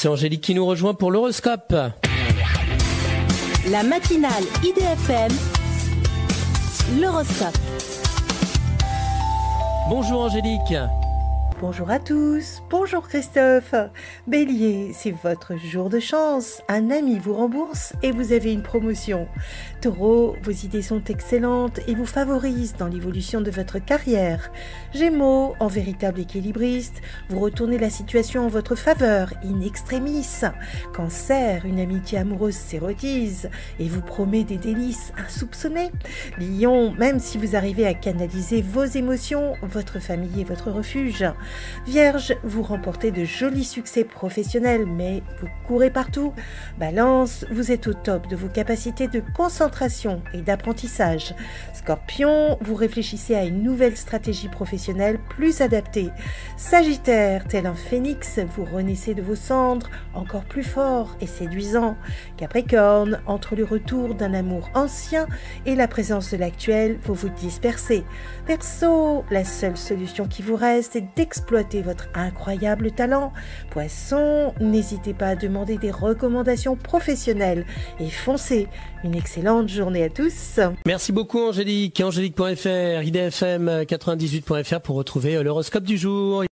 C'est Angélique qui nous rejoint pour l'horoscope. La matinale IDFM, l'horoscope. Bonjour Angélique. Bonjour à tous, bonjour Christophe. Bélier, c'est votre jour de chance. Un ami vous rembourse et vous avez une promotion. Taureau, vos idées sont excellentes et vous favorisent dans l'évolution de votre carrière. Gémeaux, en véritable équilibriste, vous retournez la situation en votre faveur, in extremis. Cancer, une amitié amoureuse s'érotise et vous promet des délices insoupçonnées. Lion, même si vous arrivez à canaliser vos émotions, votre famille est votre refuge. Vierge, vous remportez de jolis succès professionnels, mais vous courez partout. Balance, vous êtes au top de vos capacités de concentration et d'apprentissage. Scorpion, vous réfléchissez à une nouvelle stratégie professionnelle plus adaptée. Sagittaire, tel un phénix, vous renaissez de vos cendres, encore plus fort et séduisant. Capricorne, entre le retour d'un amour ancien et la présence de l'actuel, vous vous dispersez. Verseau, la seule solution qui vous reste est d'exploiter votre incroyable talent. Poisson, n'hésitez pas à demander des recommandations professionnelles et foncez. Une excellente journée à tous. Merci beaucoup Angélique. Angélique.fr, idfm98.fr pour retrouver l'horoscope du jour.